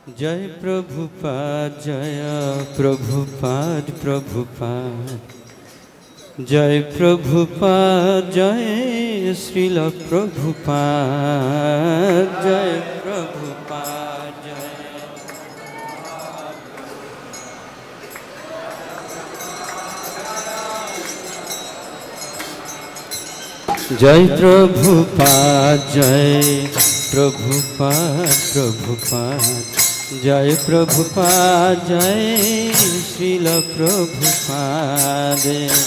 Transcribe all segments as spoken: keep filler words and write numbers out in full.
जय प्रभुपाद जय प्रभुपाद प्रभुपाद जय प्रभुपाद जय श्रील प्रभुपाद जय प्रभुपाद जय जय प्रभुपाद जय प्रभुपाद प्रभुपाद जय प्रभुपाद जय श्रील प्रभुपाद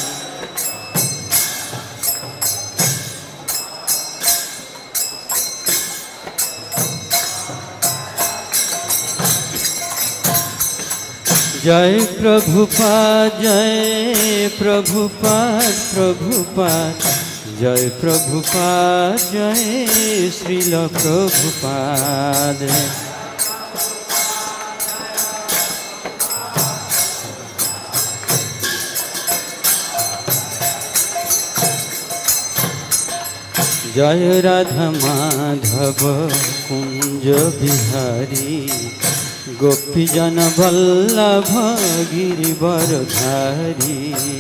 जय प्रभुपाद जय प्रभुपाद प्रभुपाद जय प्रभुपाद जय श्रील प्रभुपाद जय राधा माधव कुंज बिहारी गोपीजन वल्लभ गिरिवरधारी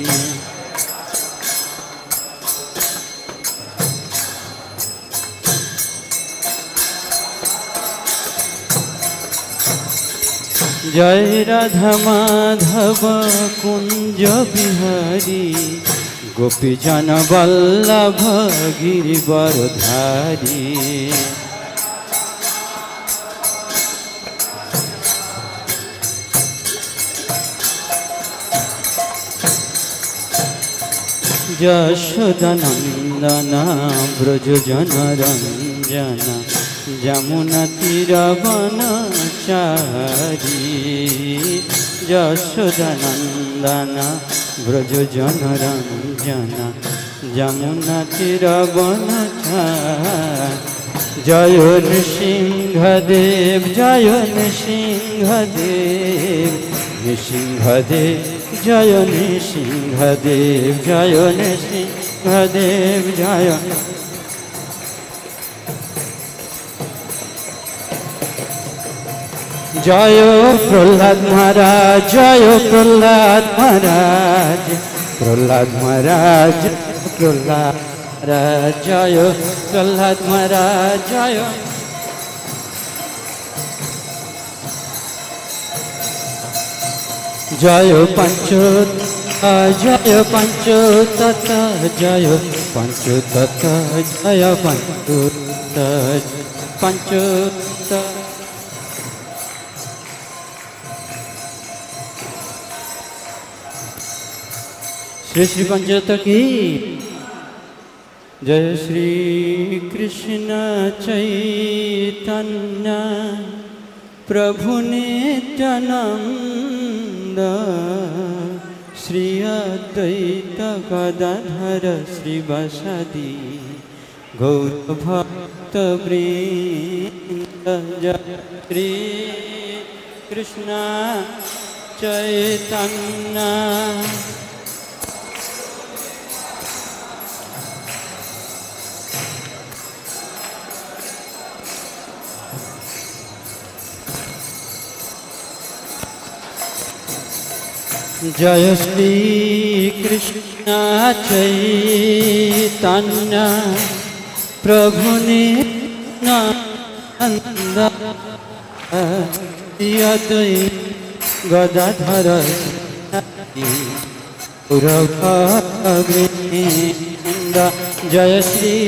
जय राधा माधव कुंज बिहारी गोपीजन वल्लभ गिरिवरधारी यशोदनंदन ब्रज जनरंजन जमुना तीरवनचारी यशोदनंदन ब्रज जनरंजन जमुना तीरवनचारी जय नृसिंहदेव जय नृसिंहदेव नृसिंहदेव जय नृसिंहदेव जय नृसिंहदेव जय जय प्रहलाद महाराज जय प्रहलाद महाराज प्रहलाद महाराज प्रहलाद महाराज जय प्रहलाद महाराज जय जय पंचोत जय पंचोत जय पंचोत जय पंचोत पंचोत श्री श्री पंचोत की जय श्री कृष्ण चैतन्य प्रभु नित्यानंद श्री अद्वैत गदाधर श्रीवासादि गौर भक्त वृंद जय श्री कृष्ण चैतन्य जय श्री कृष्ण चैतन्य प्रभु नित्यानंद श्री अद्वैत गदाधर वृंद जय श्री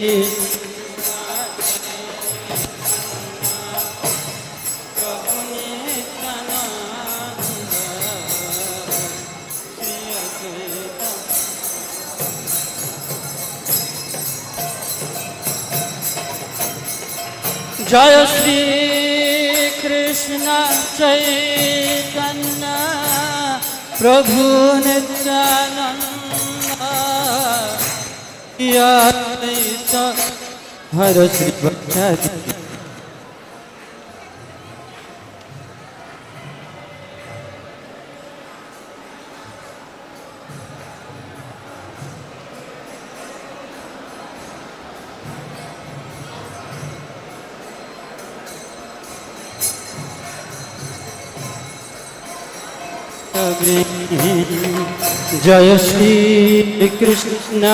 जय श्री कृष्ण चैतन्य प्रभु नित्यानंद अद्वैत हर श्रीवासादि जय श्री कृष्ण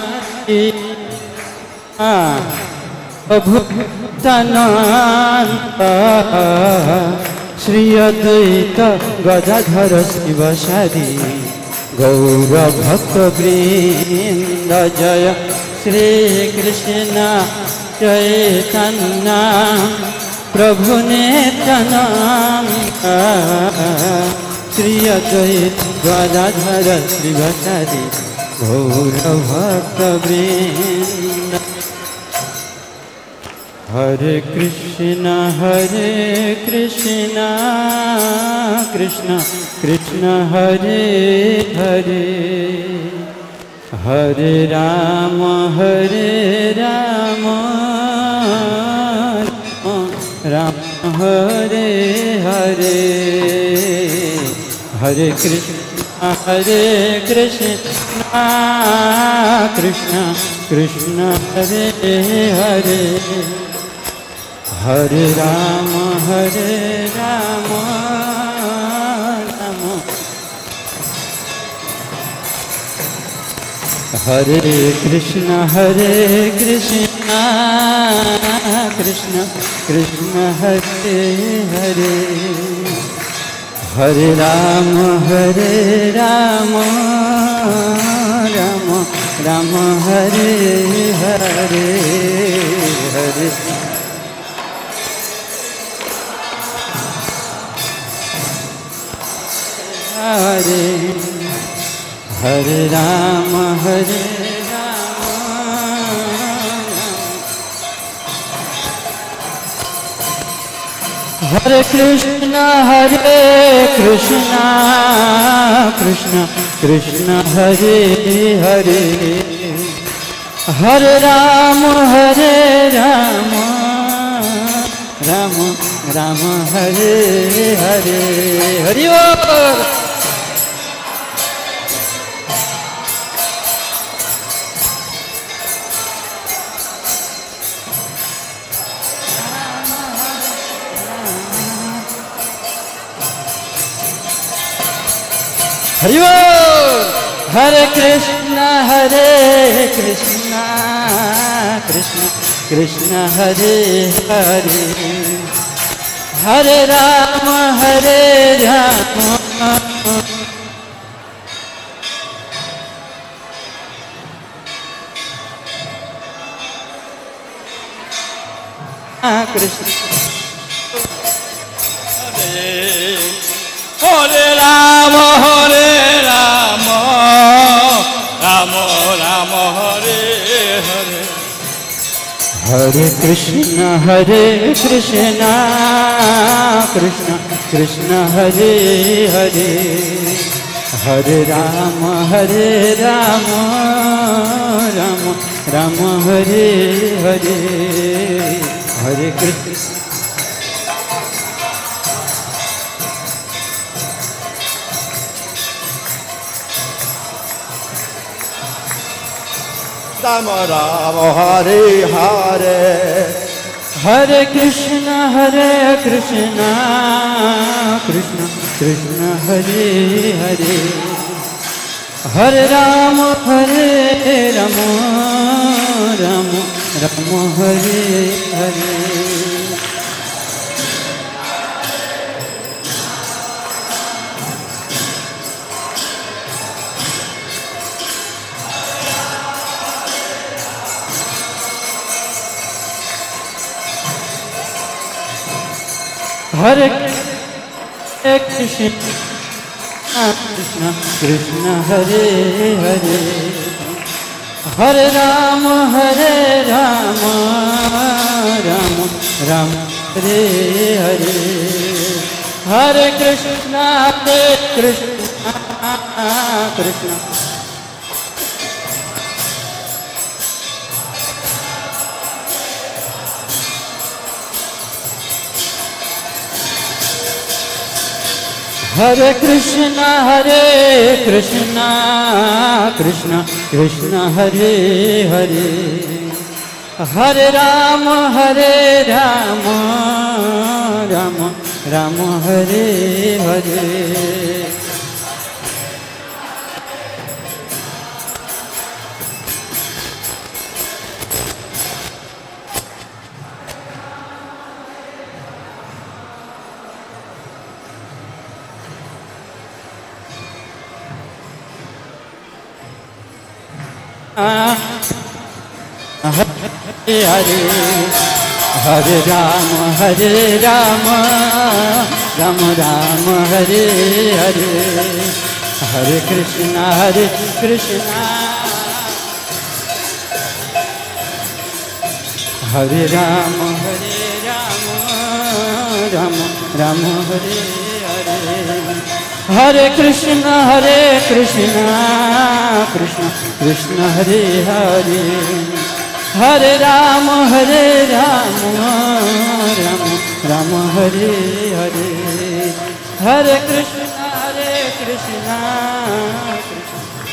अभूतानंद श्री अद्वैत गदाधर शिवसादि गौर भक्त वृंद जय श्री कृष्ण चैतन्य प्रभु नित्यानंद श्री अद्वैत गदाधर शिवसादि गौर भक्त वृंद। हरे कृष्ण हरे कृष्ण कृष्ण कृष्ण हरे हरे हरे राम हरे राम राम हरे हरे हरे कृष्ण हरे कृष्ण कृष्ण कृष्ण हरे हरे हरे राम हरे राम राम हरे कृष्ण हरे कृष्ण कृष्ण कृष्ण हरे हरे हरे राम हरे राम राम राम हरे हरे हरे हरे हरे राम हरे राम हरे कृष्ण हरे कृष्ण कृष्ण कृष्ण हरे हरे हरे राम हरे राम राम राम हरे हरे हरि बोल। हरि बोल। हरे कृष्ण हरे कृष्ण कृष्ण कृष्ण हरे हरे हरे राम हरे राम कृष्ण हरे राम हरे राम राम राम हरे हरे हरे कृष्ण हरे कृष्ण कृष्ण कृष्ण हरे हरे हरे राम हरे राम राम राम हरे हरे हरे कृष्ण राम राम हरे हरे हरे कृष्ण हरे कृष्ण कृष्ण कृष्ण हरे हरे हरे राम हरे राम राम राम हरे हरे हरे कृष्ण कृष्ण कृष्ण हरे हरे हरे राम हरे राम राम राम हरे हरे हरे कृष्ण हरे कृष्ण कृष्ण हरे कृष्ण हरे कृष्ण कृष्ण कृष्ण हरे हरे हरे राम हरे राम राम राम हरे हरे हरे हरे हरे राम हरे राम राम राम हरे हरे हरे कृष्णा हरे कृष्णा हरे राम हरे राम राम राम हरे हरे हरे कृष्ण हरे कृष्ण कृष्ण कृष्ण हरे हरे हरे राम हरे राम राम राम हरे हरे हरे कृष्ण हरे कृष्ण कृष्ण